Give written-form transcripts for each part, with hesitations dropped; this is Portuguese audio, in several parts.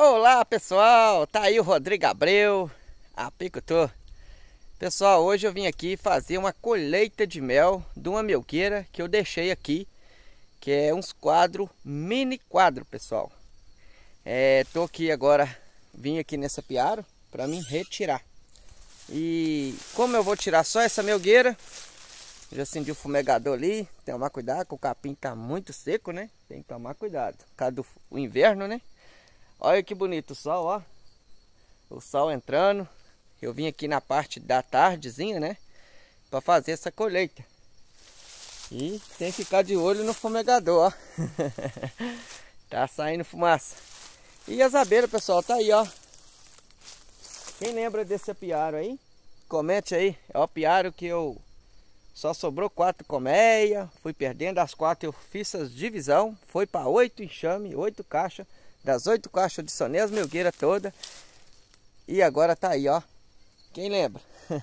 Olá pessoal, tá aí o Rodrigo Abreu, apicultor. Pessoal, hoje eu vim aqui fazer uma colheita de mel de uma melgueira que eu deixei aqui, que é uns quadros, mini quadro, pessoal. Tô aqui agora, vim aqui nessa piara para mim retirar. E como eu vou tirar só essa melgueira, já acendi o fumegador ali, tem que tomar cuidado, que o capim tá muito seco, né? Tem que tomar cuidado, por causa do inverno, né? Olha que bonito o sol, ó. O sol entrando. Eu vim aqui na parte da tardezinha, né? Para fazer essa colheita. E tem que ficar de olho no fumegador, ó. Tá saindo fumaça. E as abelhas, pessoal, tá aí, ó. Quem lembra desse apiário aí? Comente aí. É o apiário que eu... Só sobrou 4 colmeias. Fui perdendo as 4, eu fiz as divisão. Foi para 8 enxame, 8 caixas. Das 8 caixas eu adicionei as melgueiras todas. E agora tá aí, ó. Quem lembra?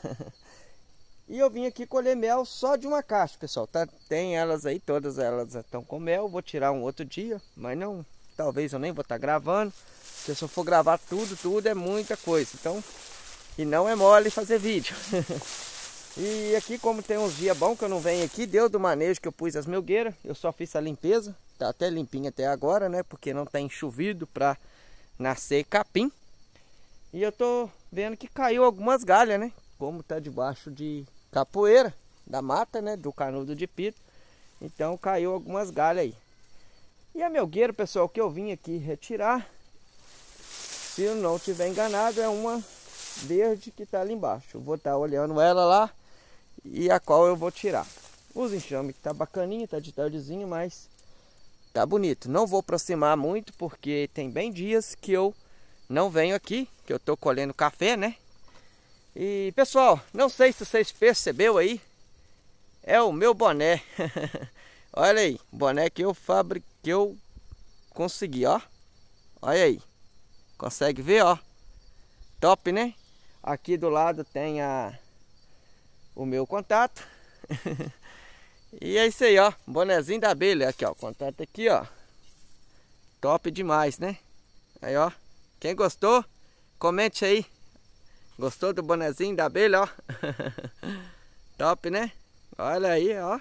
E eu vim aqui colher mel só de uma caixa, pessoal. Tem elas aí, todas elas estão com mel. Vou tirar um outro dia, mas não... Talvez eu nem vou estar gravando. Porque se eu for gravar tudo é muita coisa. Então... E não é mole fazer vídeo. E aqui, como tem uns dias bons que eu não venho aqui, deu do manejo que eu pus as melgueiras. Eu só fiz a limpeza. Tá até limpinho até agora, né? Porque não tem chovido para nascer capim. E eu tô vendo que caiu algumas galhas, né? Como tá debaixo de capoeira da mata, né? Do canudo de pito. Então caiu algumas galhas aí. E a melgueira, pessoal, que eu vim aqui retirar, se eu não tiver enganado, é uma verde que tá ali embaixo. Eu vou estar olhando ela lá e a qual eu vou tirar. Os enxames que tá bacaninha, tá de tardezinha, mas tá bonito. Não vou aproximar muito porque tem bem dias que eu não venho aqui, que eu tô colhendo café, né? E pessoal, não sei se vocês perceberam aí, é o meu boné. Olha aí, boné que eu fabriquei, eu consegui, ó. Olha aí. Consegue ver, ó? Top, né? Aqui do lado tem o meu contato. E é isso aí, ó. Bonezinho da abelha. Aqui, ó. Contato aqui, ó. Top demais, né? Aí, ó. Quem gostou, comente aí. Gostou do bonezinho da abelha, ó? Top, né? Olha aí, ó.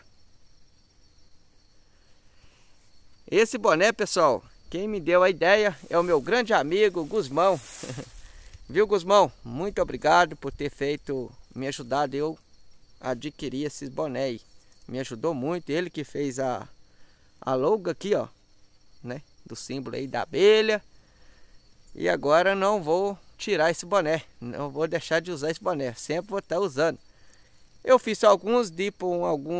Esse boné, pessoal, quem me deu a ideia é o meu grande amigo Gusmão. Viu, Gusmão? Muito obrigado por ter me ajudado eu a adquirir esses bonés aí. Me ajudou muito, ele que fez a logo aqui, ó, né, do símbolo aí da abelha. E agora não vou tirar esse boné, não vou deixar de usar esse boné, sempre vou estar usando. Eu fiz alguns, tipo,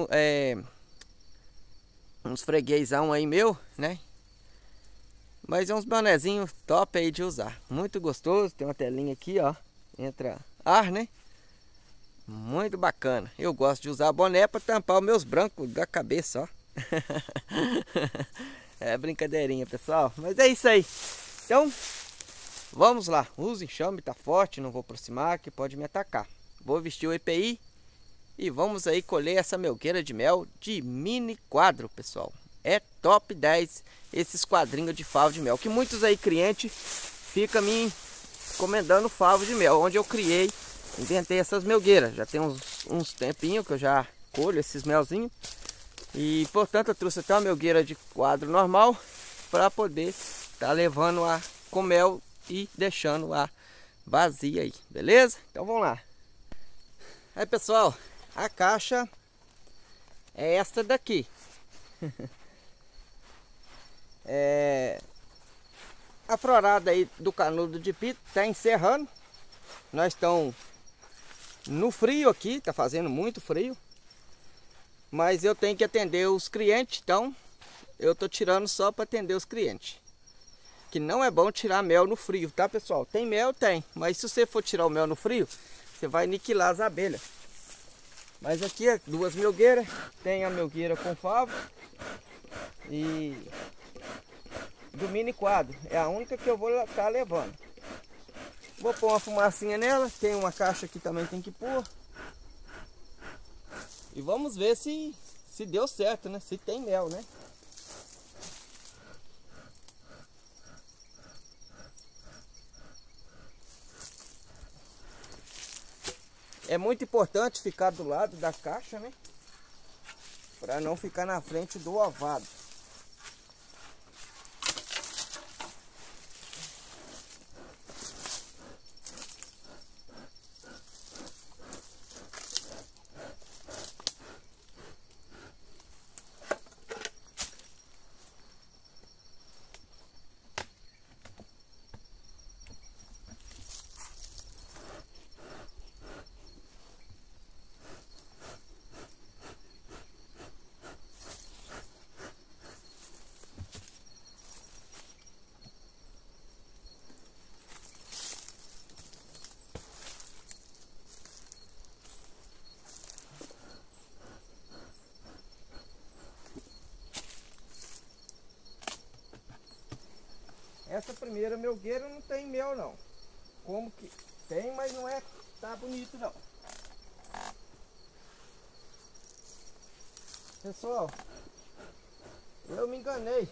uns freguesão aí meu, né, mas é uns bonezinhos top aí de usar, muito gostoso. Tem uma telinha aqui, ó, entra ar, né. Muito bacana. Eu gosto de usar boné para tampar os meus brancos da cabeça, ó. É brincadeirinha, pessoal. Mas é isso aí. Então, vamos lá. O enxame tá forte, não vou aproximar, que pode me atacar. Vou vestir o EPI e vamos aí colher essa melgueira de mel de mini quadro, pessoal. É top 10 esses quadrinhos de favo de mel, que muitos aí clientes ficam me encomendando favo de mel, onde eu criei. Inventei essas melgueiras, já tem uns tempinhos que eu já colho esses melzinhos. E portanto eu trouxe até uma melgueira de quadro normal para poder estar levando a com mel e deixando a vazia aí, beleza? Então vamos lá. Aí pessoal, a caixa é esta daqui. A florada aí do canudo de pito está encerrando. Nós estamos no frio aqui, tá fazendo muito frio. Mas eu tenho que atender os clientes, então eu tô tirando só para atender os clientes. Que não é bom tirar mel no frio, tá, pessoal? Tem mel, tem, mas se você for tirar o mel no frio, você vai aniquilar as abelhas. Mas aqui é 2 melgueiras, tem a melgueira com favo e do mini quadro, é a única que eu vou estar levando. Vou pôr uma fumacinha nela, tem uma caixa que também tem que pôr. E vamos ver se deu certo, né? Se tem mel, né? É muito importante ficar do lado da caixa, né? Para não ficar na frente do ovado. Essa primeira melgueira não tem mel não. Como que tem, mas não é, tá bonito não. Pessoal, eu me enganei.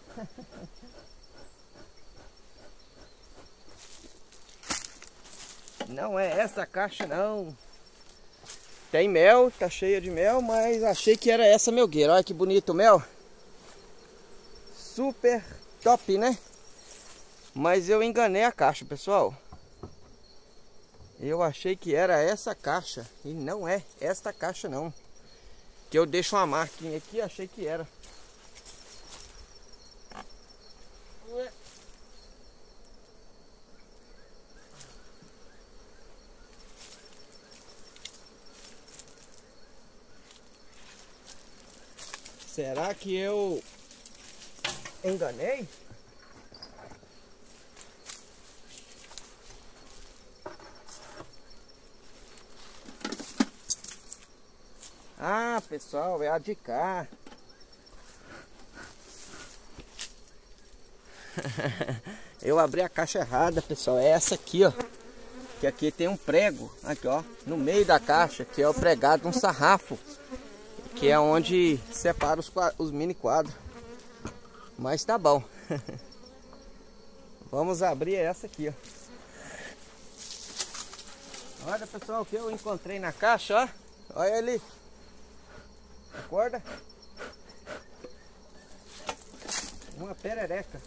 Não é essa caixa não. Tem mel, tá cheia de mel, mas achei que era essa melgueira. Olha que bonito o mel. Super top, né? Mas eu enganei a caixa, pessoal. Eu achei que era essa caixa. E não é esta caixa não. Que eu deixo uma marquinha aqui, achei que era. Será que eu enganei? Ah, pessoal, é a de cá. Eu abri a caixa errada, pessoal. É essa aqui, ó. Que aqui tem um prego, aqui, ó, no meio da caixa, que é o pregado um sarrafo, que é onde separa os mini quadros. Mas tá bom. Vamos abrir essa aqui, ó. Olha, pessoal, o que eu encontrei na caixa, ó. Olha ali. Acorda. Uma perereca.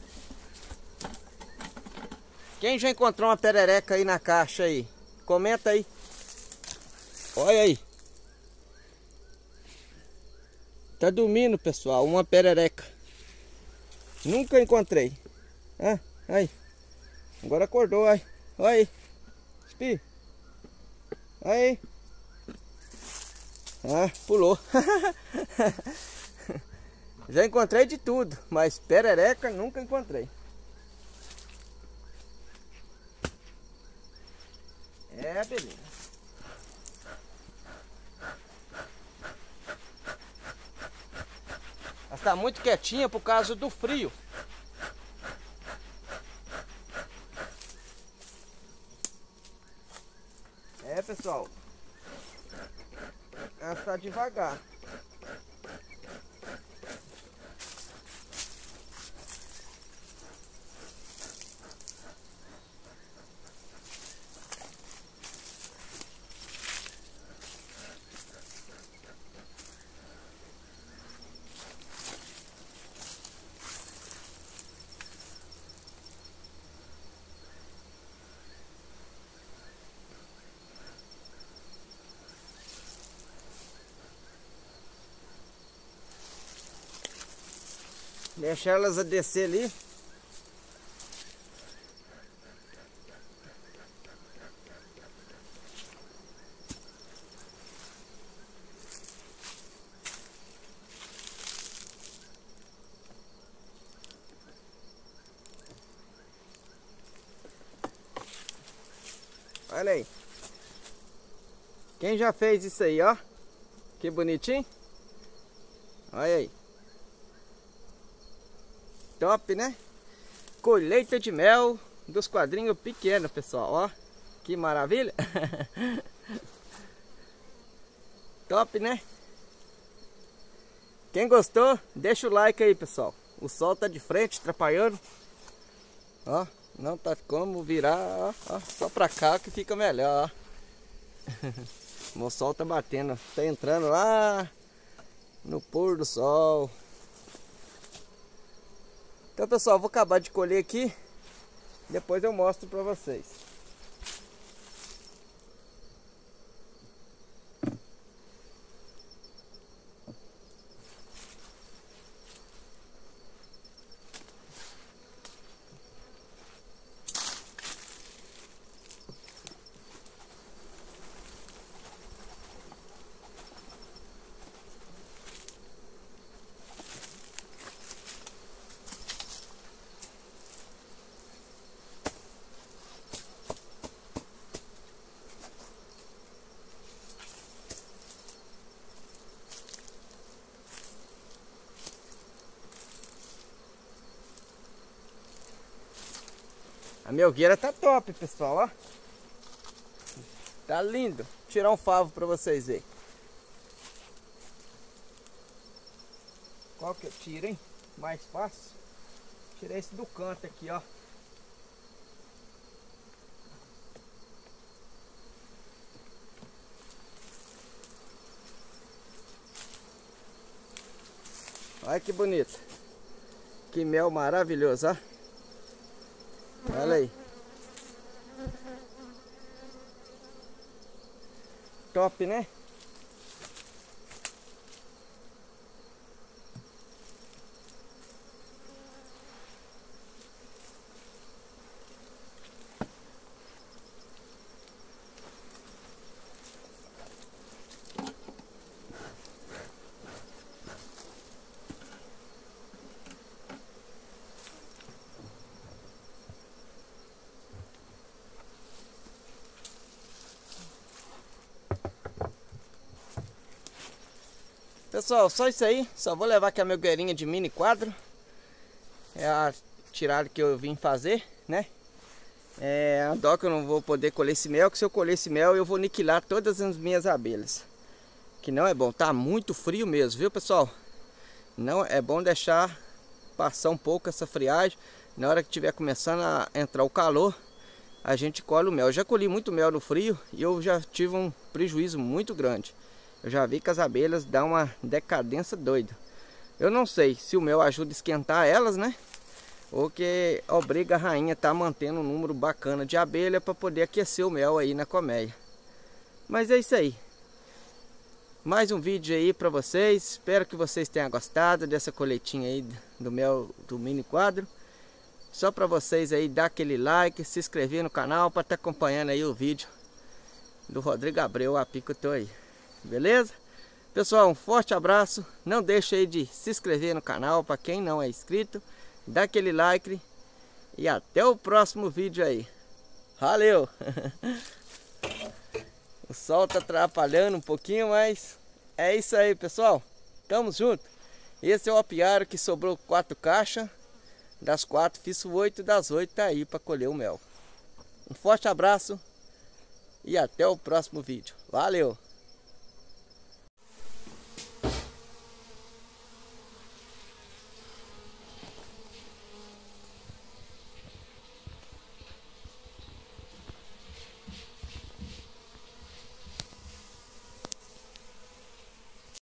Quem já encontrou uma perereca aí na caixa aí? Comenta aí. Olha aí. Tá dormindo, pessoal, uma perereca. Nunca encontrei. Ah, aí. Agora acordou, aí. Olha aí. Espi. Aí. Ah, pulou. Já encontrei de tudo, mas perereca nunca encontrei. É, beleza. Ela está muito quietinha por causa do frio. É, pessoal. Ela está devagar. Deixa elas a descer ali. Olha aí. Quem já fez isso aí, ó? Que bonitinho. Olha aí. Top, né? Colheita de mel dos quadrinhos pequenos, pessoal, ó. Que maravilha. Top, né? Quem gostou, deixa o like aí, pessoal. O sol tá de frente, atrapalhando. Ó, não tá como virar, ó, ó, só pra cá que fica melhor, ó. O sol tá batendo, tá entrando lá no pôr do sol. Então, pessoal, vou acabar de colher aqui, depois eu mostro pra vocês. A melgueira tá top, pessoal, ó. Tá lindo. Vou tirar um favo pra vocês verem. Qual que eu tiro, hein? Mais fácil. Tirei esse do canto aqui, ó. Olha que bonito. Que mel maravilhoso, ó. Olha aí. Top, né? Pessoal, só isso aí. Só vou levar aqui a melgueirinha de mini quadro. É a tirada que eu vim fazer, né? É a dó que eu não vou poder colher esse mel, que se eu colher esse mel eu vou aniquilar todas as minhas abelhas. Que não é bom, tá muito frio mesmo, viu, pessoal? Não é bom deixar passar um pouco essa friagem. Na hora que tiver começando a entrar o calor, a gente colhe o mel. Eu já colhi muito mel no frio e eu já tive um prejuízo muito grande. Eu já vi que as abelhas dão uma decadência doida. Eu não sei se o mel ajuda a esquentar elas, né? Ou que obriga a rainha a estar mantendo um número bacana de abelha para poder aquecer o mel aí na colmeia. Mas é isso aí. Mais um vídeo aí para vocês. Espero que vocês tenham gostado dessa colheitinha aí do mel do mini quadro. Só para vocês aí dar aquele like, se inscrever no canal para estar acompanhando aí o vídeo do Rodrigo Abreu apicultor aí. Beleza? Pessoal, um forte abraço. Não deixe aí de se inscrever no canal para quem não é inscrito. Dá aquele like e até o próximo vídeo aí. Valeu! O sol tá atrapalhando um pouquinho, mas é isso aí, pessoal. Tamo junto. Esse é o apiário que sobrou 4 caixas. Das 4 fiz 8, das 8 tá aí para colher o mel. Um forte abraço e até o próximo vídeo. Valeu!